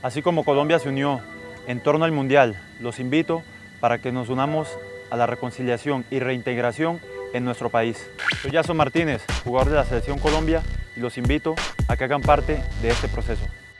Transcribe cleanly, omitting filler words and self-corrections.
Así como Colombia se unió en torno al Mundial, los invito para que nos unamos a la reconciliación y reintegración en nuestro país. Soy Jason Martínez, jugador de la Selección Colombia, y los invito a que hagan parte de este proceso.